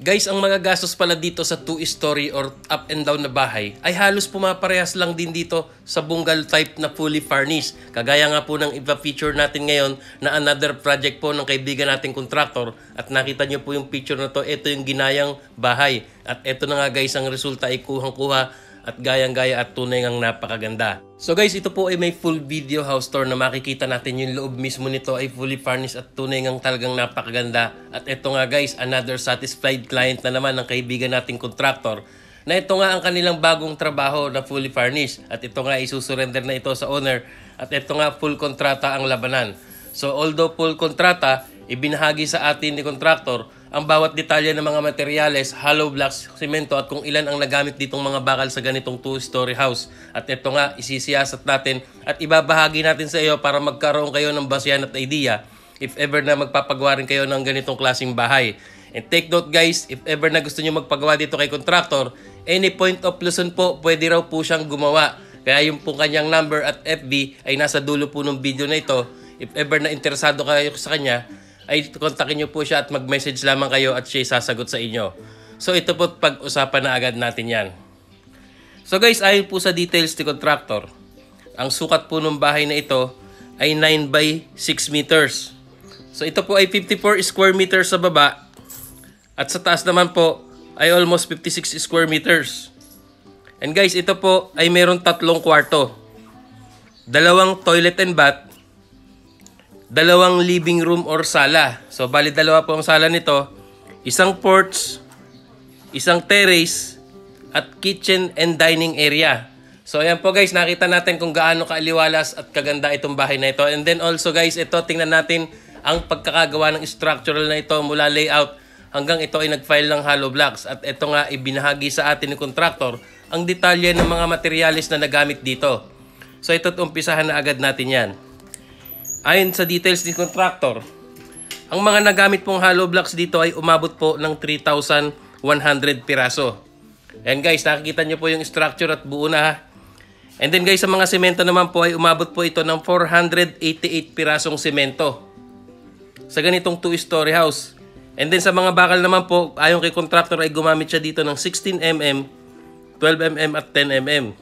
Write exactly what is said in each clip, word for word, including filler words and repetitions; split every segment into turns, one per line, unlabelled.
Guys, ang mga gastos pala dito sa two-story or up and down na bahay ay halos pumaparehas lang din dito sa bungalow type na fully furnished. Kagaya nga po ng ipa-feature natin ngayon na another project po ng kaibigan nating contractor. At nakita nyo po yung picture na to, ito yung ginayang bahay. At ito na nga guys, ang resulta ay kuhang-kuha at gayang-gaya at tunay ngang napakaganda. So guys, ito po ay may full video house tour na makikita natin yung loob mismo nito ay fully furnished at tunay ngang talagang napakaganda. At ito nga guys, another satisfied client na naman ng kaibigan nating contractor na ito nga ang kanilang bagong trabaho na fully furnished. At ito nga isusurrender na ito sa owner at ito nga full kontrata ang labanan. So although full kontrata, ibinahagi sa atin ni contractor ang bawat detalye ng mga materyales, hollow blocks, semento at kung ilan ang nagamit ditong mga bakal sa ganitong two-story house. At ito nga, isisiyasat natin at ibabahagi natin sa iyo para magkaroon kayo ng basihan at idea if ever na magpapagawa rin kayo ng ganitong klaseng bahay. And take note guys, if ever na gusto nyo magpagawa dito kay contractor, any point of Luzon po, pwede raw po siyang gumawa. Kaya yung po kanyang number at F B ay nasa dulo po ng video na ito. If ever na interesado kayo sa kanya, ay kontakin nyo po siya at mag-message lamang kayo at siya sasagot sa inyo. So ito po pag-usapan na agad natin yan. So guys, ayon po sa details ni contractor, ang sukat po ng bahay na ito ay nine by six meters. So ito po ay fifty-four square meters sa baba at sa taas naman po ay almost fifty-six square meters. And guys, ito po ay meron tatlong kwarto. Dalawang toilet and bath, dalawang living room or sala. So, bali dalawa po ang sala nito. Isang porch, isang terrace, at kitchen and dining area. So, ayan po guys, nakita natin kung gaano kaaliwalas at kaganda itong bahay na ito. And then also guys, ito tingnan natin ang pagkakagawa ng structural na ito mula layout hanggang ito ay nag-file ng hollow blocks. At ito nga, ibinahagi sa atin ni contractor ang detalye ng mga materialis na nagamit dito. So, ito't umpisahan na agad natin yan. Ayon sa details ni contractor, ang mga nagamit pong hollow blocks dito ay umabot po ng three thousand one hundred piraso. Ayan guys, nakikita nyo po yung structure at buo na ha. And then guys, sa mga semento naman po ay umabot po ito ng four hundred eighty-eight pirasong semento sa ganitong two-story house. And then sa mga bakal naman po, ayon kay contractor ay gumamit siya dito ng sixteen millimeter, twelve millimeter at ten millimeter.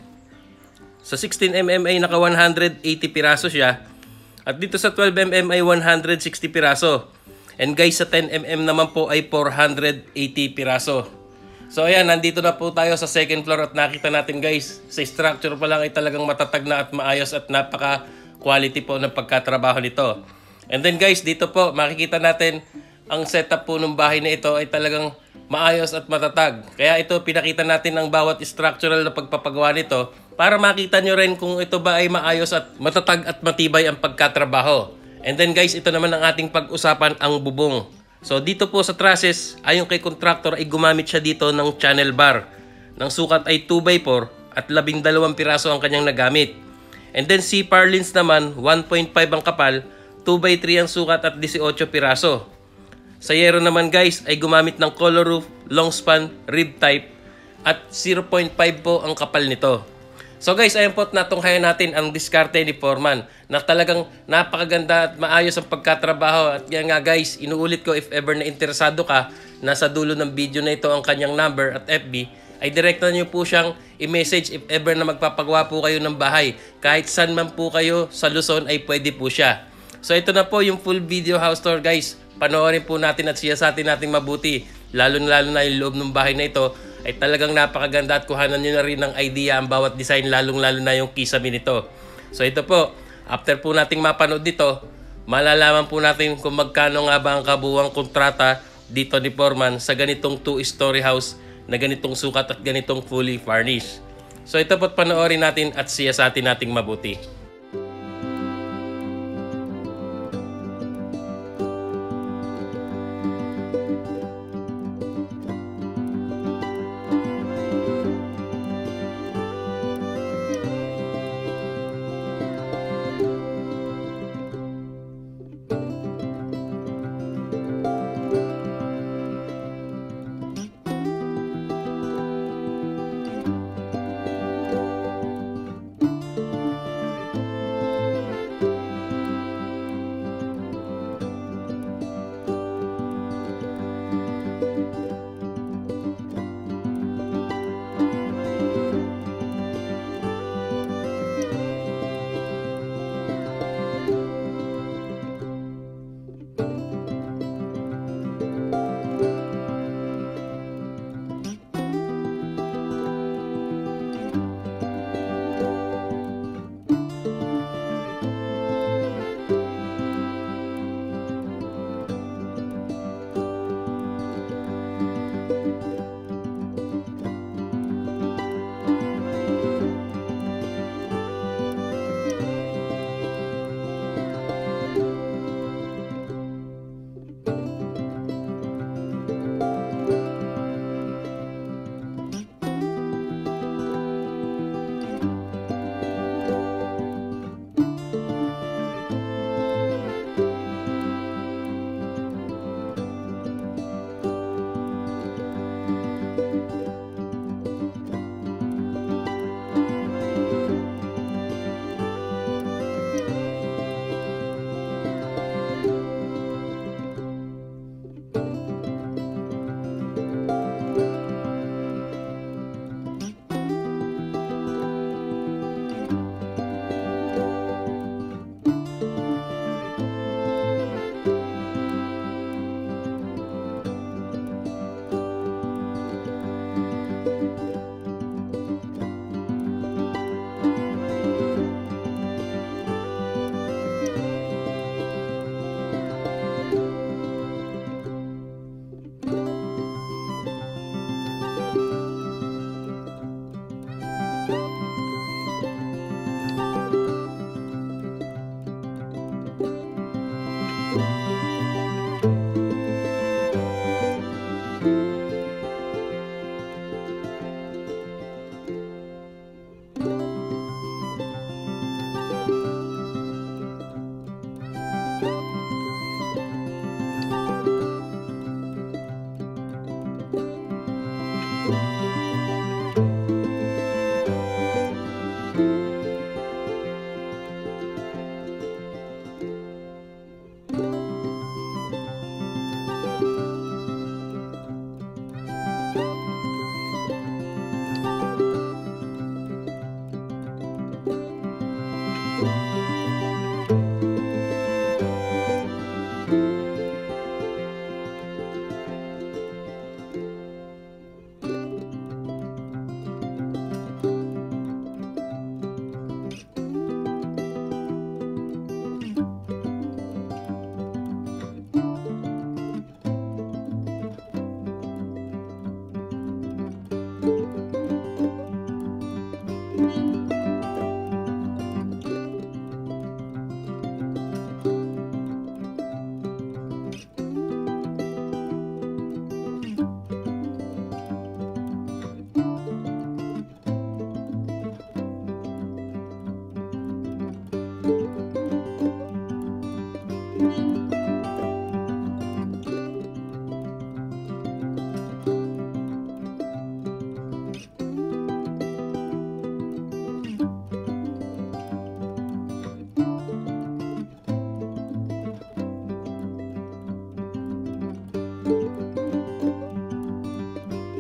Sa sixteen millimeter ay naka one hundred eighty piraso siya. At dito sa twelve millimeter ay one hundred sixty piraso. And guys, sa ten millimeter naman po ay four hundred eighty piraso. So ayan, nandito na po tayo sa second floor at nakita natin guys, sa structure pa lang ay talagang matatag na at maayos at napaka quality po ng pagkatrabaho nito. And then guys, dito po makikita natin ang setup po ng bahay na ito ay talagang maayos at matatag. Kaya ito pinakita natin ang bawat structural na pagpapagawa nito para makita nyo rin kung ito ba ay maayos at matatag at matibay ang pagkatrabaho. And then guys, ito naman ang ating pag-usapan, ang bubong. So dito po sa trusses, ayon kay contractor ay gumamit siya dito ng channel bar. Ng sukat ay two by four at labing dalawang piraso ang kanyang nagamit. And then si purlins naman, one point five ang kapal, two by three ang sukat at eighteen piraso. Sa yero naman guys ay gumamit ng color roof, long span, rib type at zero point five po ang kapal nito. So guys, ayun po natunghayan natin ang diskarte ni Foreman na talagang napakaganda at maayos ang pagkatrabaho. At yan nga guys, inuulit ko if ever na interesado ka, nasa dulo ng video na ito ang kanyang number at F B, ay direkta nyo po siyang i-message if ever na magpapagawa po kayo ng bahay. Kahit saan man po kayo sa Luzon ay pwede po siya. So ito na po yung full video house tour guys. Panoorin po natin at siyasatin natin mabuti. Lalo na lalo na yung loob ng bahay na ito ay talagang napakaganda at kuhanan nyo na rin ng idea ang bawat design, lalong lalo na yung kisame nito. So ito po, after po nating mapanood dito, malalaman po natin kung magkano nga ba ang kabuuang kontrata dito ni Foreman sa ganitong two-story house na ganitong sukat at ganitong fully furnished. So ito po, panoorin natin at siyasatin nating mabuti.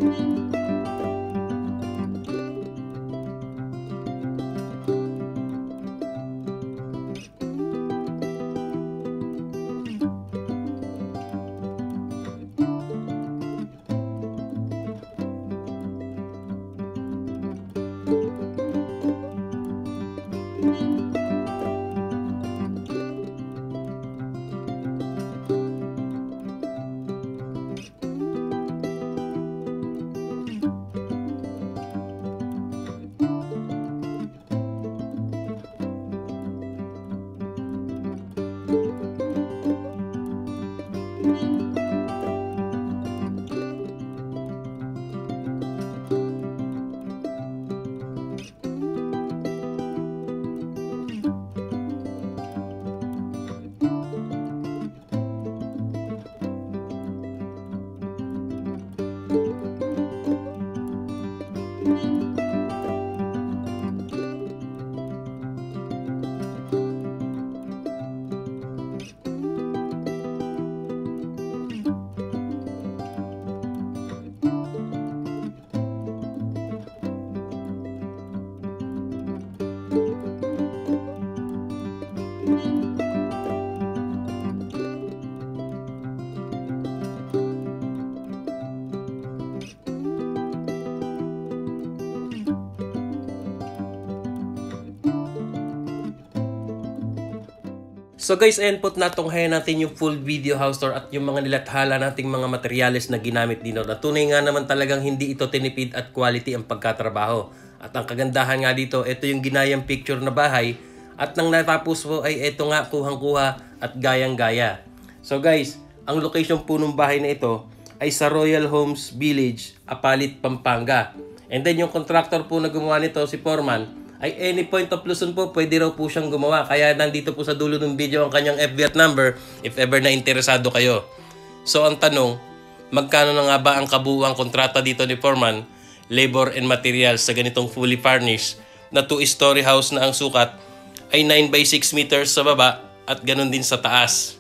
So guys, ayan po natunghayan natin yung full video house tour at yung mga nilathala nating mga materyales na ginamit dito. Na tunay nga naman talagang hindi ito tinipid at quality ang pagkatrabaho. At ang kagandahan nga dito, ito yung ginayang picture na bahay. At nang natapos po ay ito nga kuhang-kuha at gayang-gaya. So guys, ang location po ng bahay na ito ay sa Royal Homes Village, Apalit, Pampanga. And then yung contractor po na gumawa nito, si Foreman, ay any point of Luzon po, pwede raw po siyang gumawa. Kaya nandito po sa dulo ng video ang kanyang F B at number if ever na interesado kayo. So ang tanong, magkano na nga ba ang kabuuang kontrata dito ni Foreman, labor and materials sa ganitong fully furnished na two-story house na ang sukat ay nine by six meters sa baba at ganun din sa taas.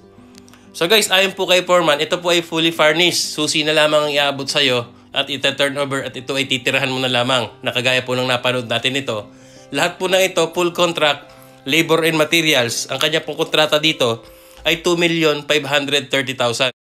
So guys, ayon po kay Foreman, ito po ay fully furnished. Susi na lamang ang iaabot sa'yo at ita-turn over at ito ay titirahan mo na lamang. Nakagaya po ng napanood natin ito. Lahat po ng ito, full contract, labor and materials. Ang kanya pong kontrata dito ay two million five hundred thirty thousand.